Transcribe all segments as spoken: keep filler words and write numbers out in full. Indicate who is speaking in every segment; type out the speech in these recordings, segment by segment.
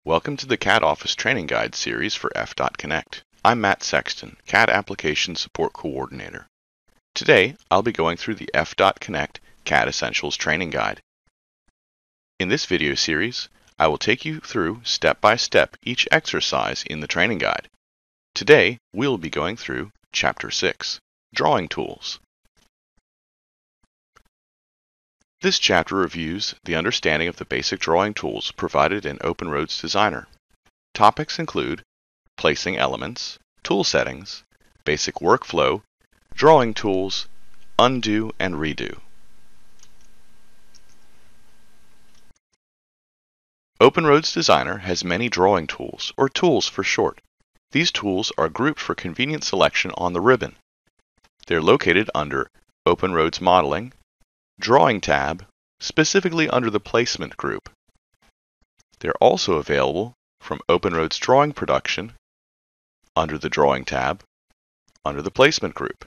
Speaker 1: Welcome to the C A D Office Training Guide series for F dot Connect. I'm Matt Sexton, C A D Application Support Coordinator. Today, I'll be going through the F dot Connect C A D Essentials Training Guide. In this video series, I will take you through step by step each exercise in the training guide. Today, we'll be going through Chapter six, Drawing Tools. This chapter reviews the understanding of the basic drawing tools provided in OpenRoads Designer. Topics include placing elements, tool settings, basic workflow, drawing tools, undo and redo. OpenRoads Designer has many drawing tools, or tools for short. These tools are grouped for convenient selection on the ribbon. They're located under OpenRoads Modeling, Drawing tab, specifically under the Placement group. They're also available from OpenRoads Drawing Production, under the Drawing tab, under the Placement group.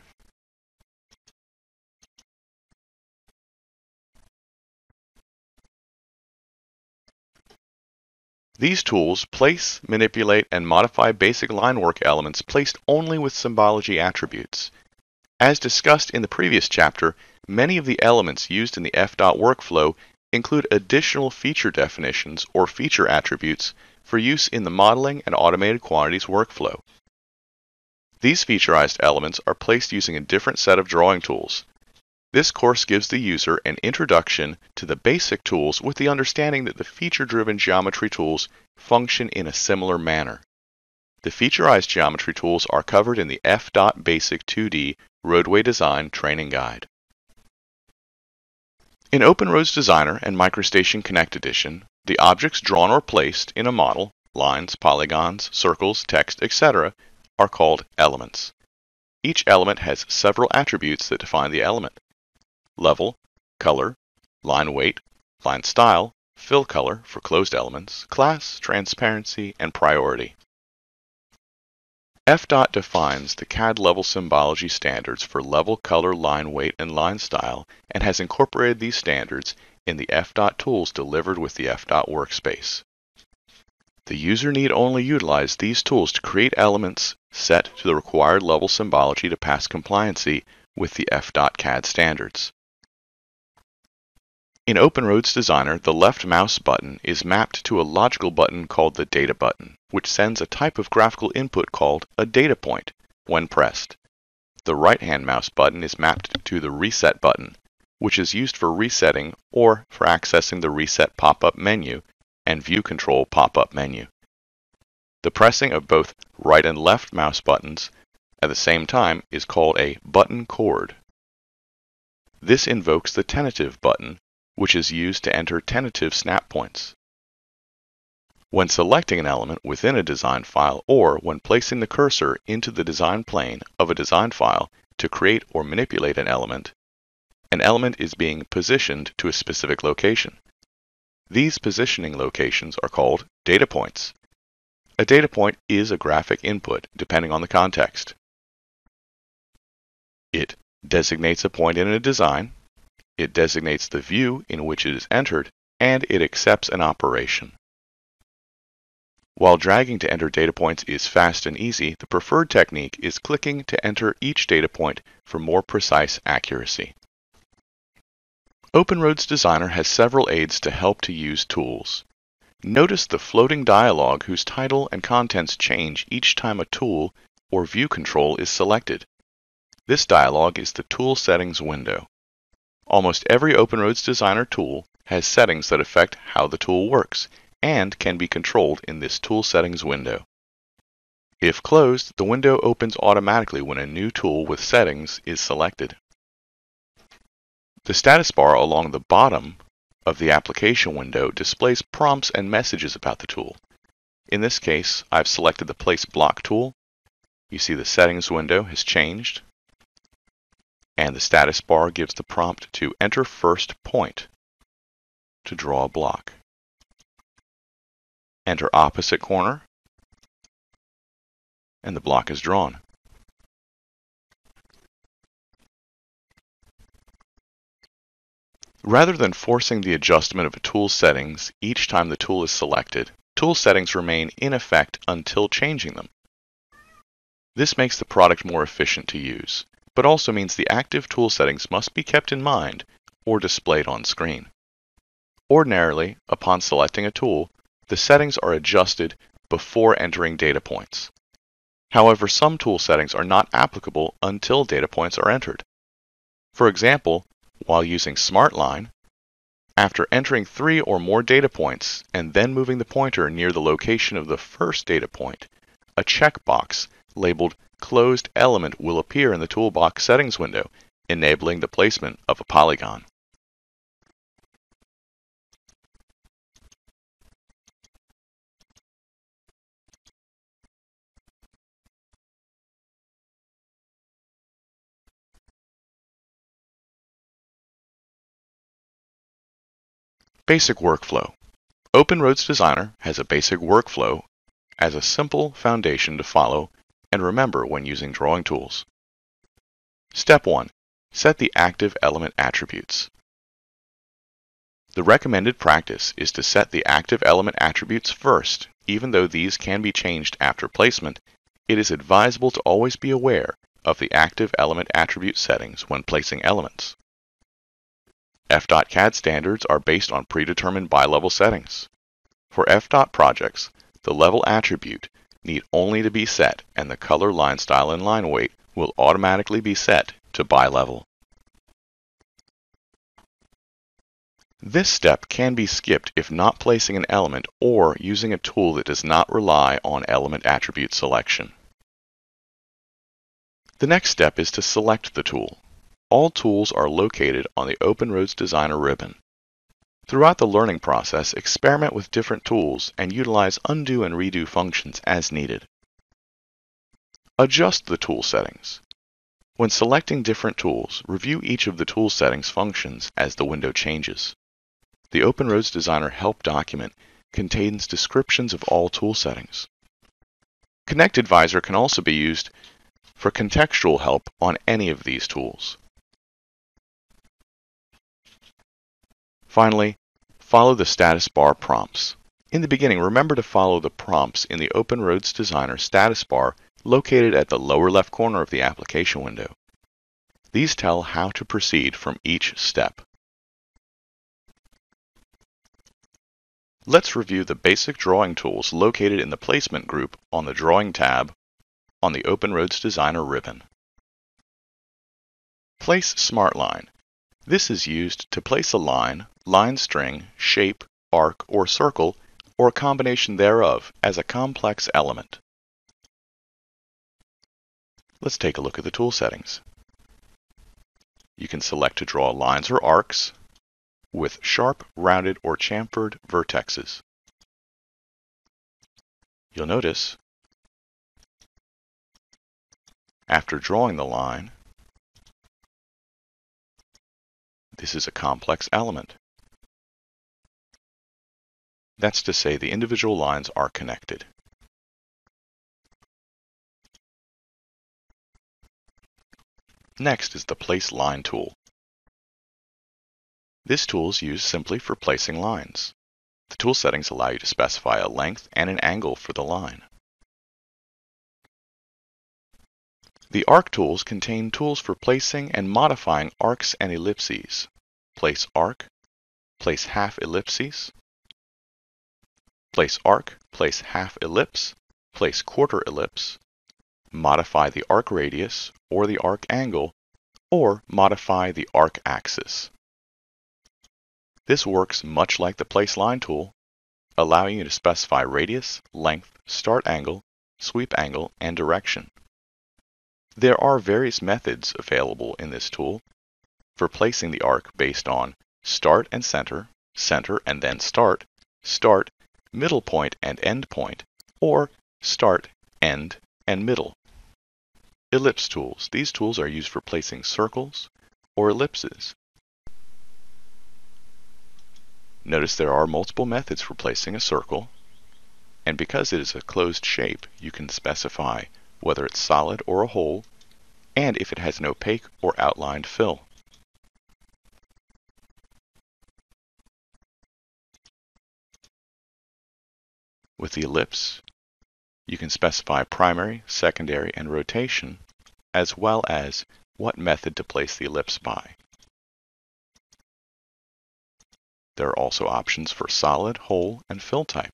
Speaker 1: These tools place, manipulate, and modify basic line work elements placed only with symbology attributes. As discussed in the previous chapter, many of the elements used in the F dot workflow include additional feature definitions or feature attributes for use in the modeling and automated quantities workflow. These featureized elements are placed using a different set of drawing tools. This course gives the user an introduction to the basic tools with the understanding that the feature-driven geometry tools function in a similar manner. The featureized geometry tools are covered in the F dot Basic two D Roadway Design Training Guide. In OpenRoads Designer and MicroStation Connect Edition, the objects drawn or placed in a model, lines, polygons, circles, text, et cetera, are called elements. Each element has several attributes that define the element: level, color, line weight, line style, fill color for closed elements, class, transparency, and priority. F dot defines the C A D level symbology standards for level, color, line weight, and line style, and has incorporated these standards in the F dot tools delivered with the F dot workspace. The user need only utilize these tools to create elements set to the required level symbology to pass compliancy with the F dot C A D standards. In OpenRoads Designer, the left mouse button is mapped to a logical button called the data button, which sends a type of graphical input called a data point when pressed. The right-hand mouse button is mapped to the reset button, which is used for resetting or for accessing the reset pop-up menu and view control pop-up menu. The pressing of both right and left mouse buttons at the same time is called a button chord. This invokes the tentative button, which is used to enter tentative snap points. When selecting an element within a design file or when placing the cursor into the design plane of a design file to create or manipulate an element, an element is being positioned to a specific location. These positioning locations are called data points. A data point is a graphic input depending on the context. It designates a point in a design, it designates the view in which it is entered, and it accepts an operation. While dragging to enter data points is fast and easy, the preferred technique is clicking to enter each data point for more precise accuracy. OpenRoads Designer has several aids to help to use tools. Notice the floating dialog whose title and contents change each time a tool or view control is selected. This dialog is the Tool Settings window. Almost every OpenRoads Designer tool has settings that affect how the tool works and can be controlled in this Tool Settings window. If closed, the window opens automatically when a new tool with settings is selected. The status bar along the bottom of the application window displays prompts and messages about the tool. In this case, I've selected the Place Block tool. You see the settings window has changed, and the status bar gives the prompt to enter first point to draw a block. Enter opposite corner, and the block is drawn. Rather than forcing the adjustment of a tool's settings each time the tool is selected, tool settings remain in effect until changing them. This makes the product more efficient to use, but also means the active tool settings must be kept in mind or displayed on screen. Ordinarily, upon selecting a tool, the settings are adjusted before entering data points. However, some tool settings are not applicable until data points are entered. For example, while using SmartLine, after entering three or more data points and then moving the pointer near the location of the first data point, a checkbox labeled Closed Element will appear in the Toolbox Settings window, enabling the placement of a polygon. Basic workflow. OpenRoads Designer has a basic workflow as a simple foundation to follow and remember when using drawing tools. Step one. Set the active element attributes. The recommended practice is to set the active element attributes first. Even though these can be changed after placement, it is advisable to always be aware of the active element attribute settings when placing elements. F dot C A D standards are based on predetermined bi-level settings. For F dot projects, the level attribute need only to be set and the color, line style, and line weight will automatically be set to bi-level. This step can be skipped if not placing an element or using a tool that does not rely on element attribute selection. The next step is to select the tool. All tools are located on the OpenRoads Designer ribbon. Throughout the learning process, experiment with different tools and utilize undo and redo functions as needed. Adjust the tool settings. When selecting different tools, review each of the tool settings functions as the window changes. The OpenRoads Designer Help document contains descriptions of all tool settings. Connect Advisor can also be used for contextual help on any of these tools. Finally, follow the status bar prompts. In the beginning, remember to follow the prompts in the OpenRoads Designer status bar located at the lower left corner of the application window. These tell how to proceed from each step. Let's review the basic drawing tools located in the Placement group on the Drawing tab on the OpenRoads Designer ribbon. Place SmartLine. This is used to place a line, line string, shape, arc, or circle, or a combination thereof as a complex element. Let's take a look at the tool settings. You can select to draw lines or arcs with sharp, rounded, or chamfered vertexes. You'll notice, after drawing the line, this is a complex element. That's to say the individual lines are connected. Next is the Place Line tool. This tool is used simply for placing lines. The tool settings allow you to specify a length and an angle for the line. The Arc tools contain tools for placing and modifying arcs and ellipses. Place arc, place half ellipses, place arc, place half ellipse, place quarter ellipse, modify the arc radius or the arc angle, or modify the arc axis. This works much like the Place Line tool, allowing you to specify radius, length, start angle, sweep angle, and direction. There are various methods available in this tool for placing the arc based on start and center, center and then start, start, middle point and end point, or start, end, and middle. Ellipse tools. These tools are used for placing circles or ellipses. Notice there are multiple methods for placing a circle, and because it is a closed shape, you can specify whether it's solid or a hole, and if it has an opaque or outlined fill. With the ellipse, you can specify primary, secondary, and rotation, as well as what method to place the ellipse by. There are also options for solid, hole, and fill type.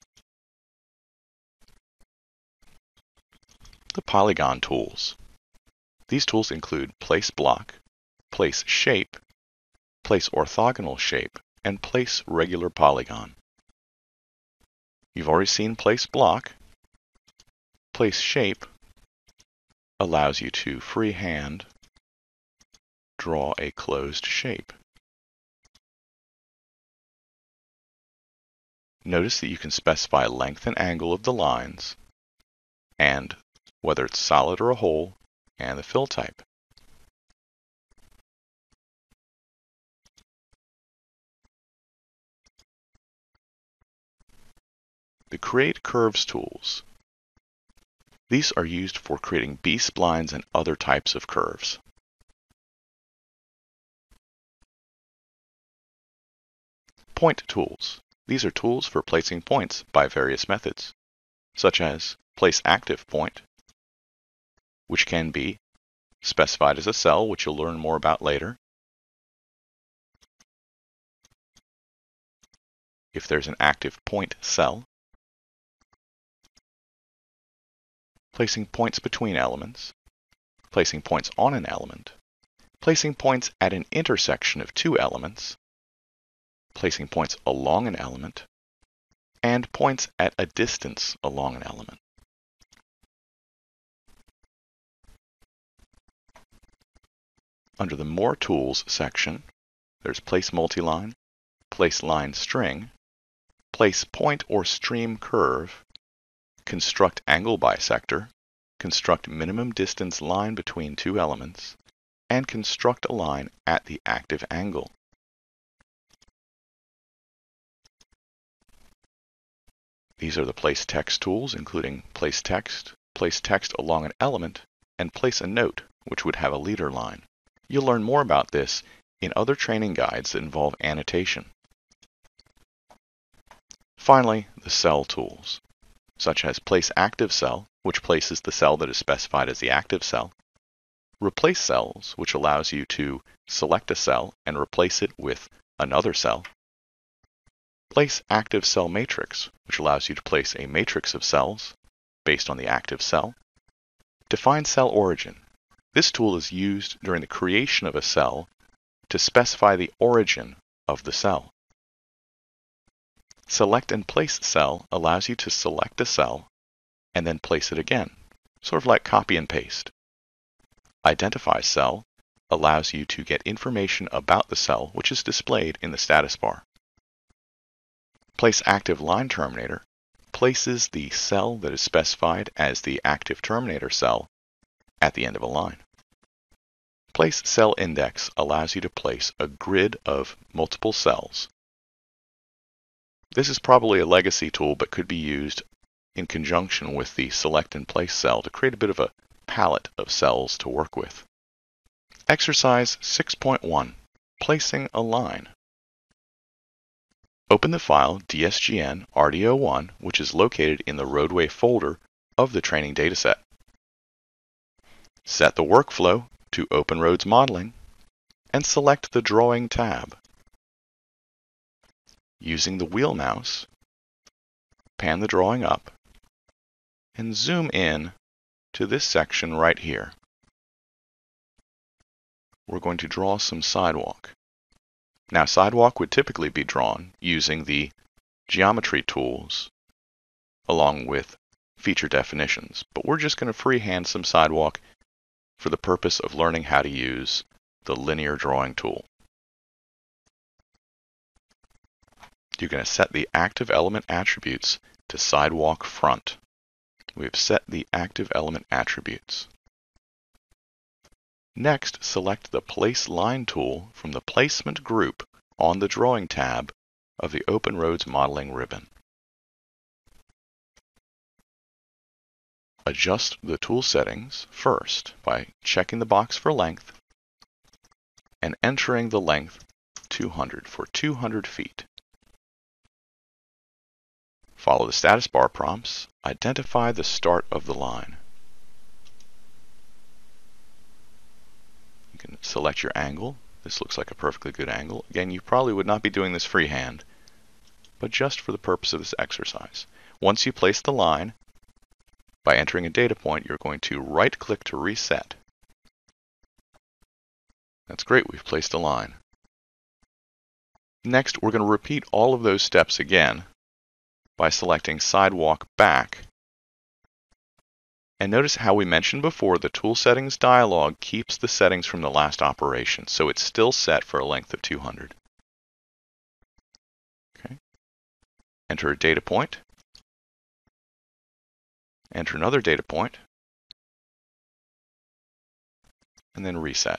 Speaker 1: The polygon tools. These tools include place block, place shape, place orthogonal shape, and place regular polygon. You've already seen place block. Place shape allows you to freehand draw a closed shape. Notice that you can specify length and angle of the lines, and whether it's solid or a hole, and the fill type. The Create Curves tools. These are used for creating B-splines and other types of curves. Point tools. These are tools for placing points by various methods, such as place active point, which can be specified as a cell, which you'll learn more about later. If there's an active point cell, placing points between elements, placing points on an element, placing points at an intersection of two elements, placing points along an element, and points at a distance along an element. Under the More Tools section, there's Place Multiline, Place Line String, Place Point or Stream Curve, Construct Angle Bisector, Construct Minimum Distance Line between two elements, and Construct a line at the active angle. These are the Place Text tools, including Place Text, Place Text along an element, and Place a Note, which would have a leader line. You'll learn more about this in other training guides that involve annotation. Finally, the Cell tools, such as Place Active Cell, which places the cell that is specified as the active cell, Replace Cells, which allows you to select a cell and replace it with another cell, Place Active Cell Matrix, which allows you to place a matrix of cells based on the active cell. Define Cell Origin. This tool is used during the creation of a cell to specify the origin of the cell. Select and Place Cell allows you to select a cell and then place it again, sort of like copy and paste. Identify Cell allows you to get information about the cell, which is displayed in the status bar. Place Active Line Terminator places the cell that is specified as the active terminator cell at the end of a line. Place Cell Index allows you to place a grid of multiple cells. This is probably a legacy tool, but could be used in conjunction with the Select and Place cell to create a bit of a palette of cells to work with. Exercise six point one, Placing a Line. Open the file D S G N R D O one, which is located in the roadway folder of the training dataset. Set the workflow to Open Roads Modeling and select the Drawing tab. Using the wheel mouse, pan the drawing up and zoom in to this section right here. We're going to draw some sidewalk. Now, sidewalk would typically be drawn using the geometry tools along with feature definitions, but we're just going to freehand some sidewalk for the purpose of learning how to use the linear drawing tool. You're going to set the active element attributes to sidewalk front. We've set the active element attributes. Next, select the Place Line tool from the Placement group on the Drawing tab of the Open Roads Modeling ribbon. Adjust the tool settings first by checking the box for length and entering the length two hundred for two hundred feet. Follow the status bar prompts. Identify the start of the line. You can select your angle. This looks like a perfectly good angle. Again, you probably would not be doing this freehand, but just for the purpose of this exercise. Once you place the line, by entering a data point, you're going to right-click to reset. That's great, we've placed a line. Next, we're going to repeat all of those steps again by selecting Sidewalk Back. And notice how we mentioned before, the Tool Settings dialog keeps the settings from the last operation, so it's still set for a length of two hundred. Okay. Enter a data point. Enter another data point. And then reset.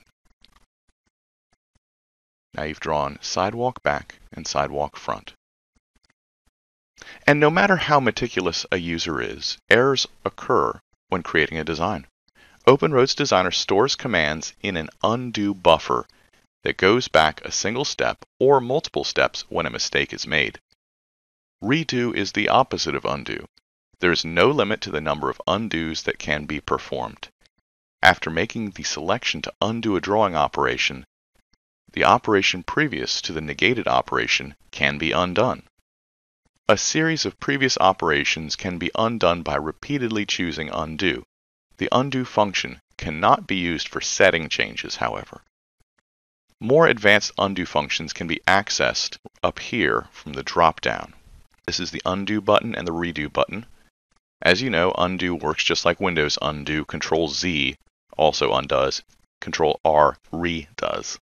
Speaker 1: Now you've drawn sidewalk back and sidewalk front. And no matter how meticulous a user is, errors occur when creating a design. OpenRoads Designer stores commands in an undo buffer that goes back a single step or multiple steps when a mistake is made. Redo is the opposite of undo. There is no limit to the number of undos that can be performed. After making the selection to undo a drawing operation, the operation previous to the negated operation can be undone. A series of previous operations can be undone by repeatedly choosing undo. The undo function cannot be used for setting changes, however. More advanced undo functions can be accessed up here from the drop-down. This is the undo button and the redo button. As you know, undo works just like Windows undo. Control Z also undoes. Control R redoes.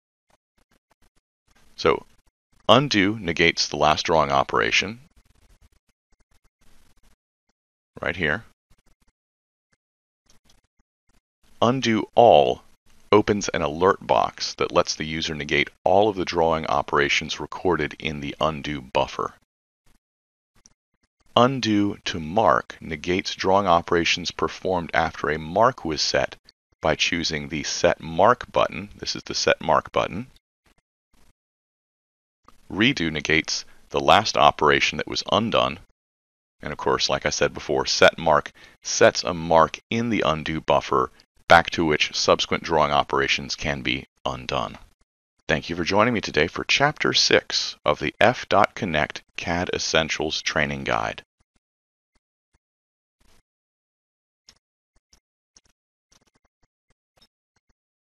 Speaker 1: So, undo negates the last drawing operation, right here. Undo all opens an alert box that lets the user negate all of the drawing operations recorded in the undo buffer. Undo to mark negates drawing operations performed after a mark was set by choosing the Set Mark button. This is the Set Mark button. Redo negates the last operation that was undone. And of course, like I said before, Set Mark sets a mark in the undo buffer back to which subsequent drawing operations can be undone. Thank you for joining me today for Chapter six of the F dot Connect C A D Essentials Training Guide.